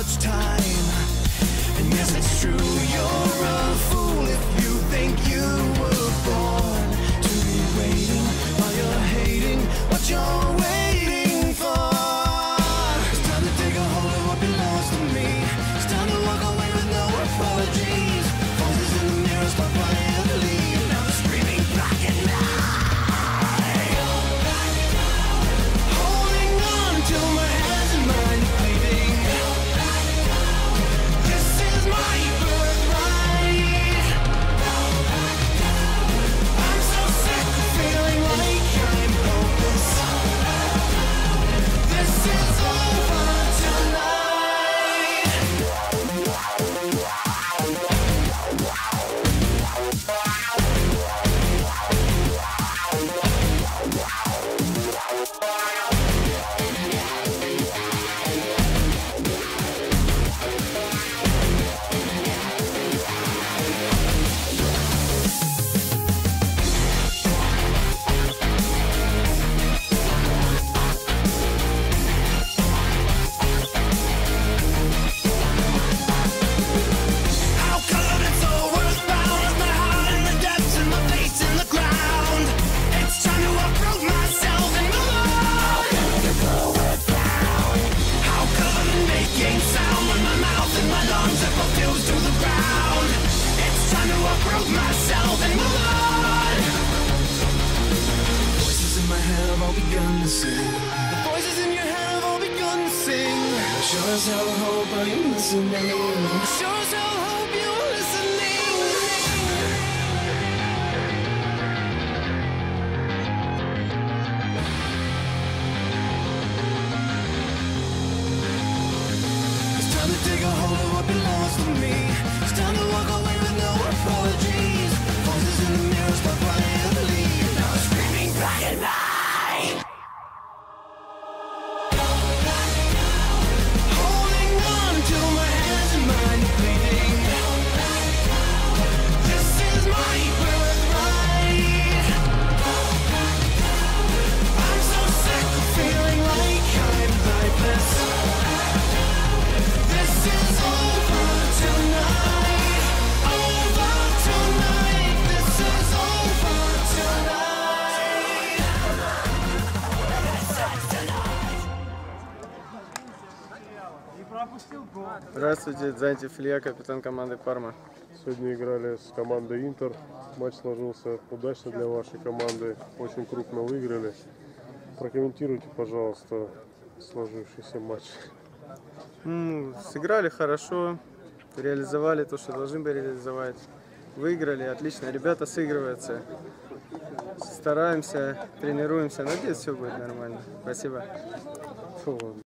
much time. And yes, it's true, you're a fool if you think you were born to be waiting while you're hating what you're waiting for. It's time to take a hold of what belongs to me. It's time to walk away with no apologies. Voices in the mirror start violently. Now they're screaming black and night. Holding on till my hands and mind bleeding. This is my birthright. I'm so sick of feeling like I'm hopeless. This is over tonight. How come it's so earthbound with my heart in the depths and my face in the ground? It's time to uproot myself and move on. How come I'm making sound when my mouth and my lungs are both fused to the ground? It's time to uproot myself and move on. Voices in my head have all begun to sing. The voices in your head have all begun to sing. Sure as hell hope are you listening. Sure as hell hope you're listening. It's time to take a hold of what belongs to me. It's time to walk away with no apologies. Voices in the mirror start violently. Now they're screaming black and white. Holding on till my hands and mind bleeding. This is my birthright. I'm so sick of feeling like I'm lifeless. This is over tonight. Over tonight. This is over tonight. Здравствуйте, Дзантьев Илья, капитан команды «Парма». Сегодня играли с командой «Интер». Матч сложился удачно для вашей команды. Очень крупно выиграли. Прокомментируйте, пожалуйста, сложившийся матч. Сыграли хорошо, реализовали то, что должны были реализовать. Выиграли, отлично. Ребята сыгрываются. Стараемся, тренируемся. Надеюсь, все будет нормально. Спасибо. Фу, ладно.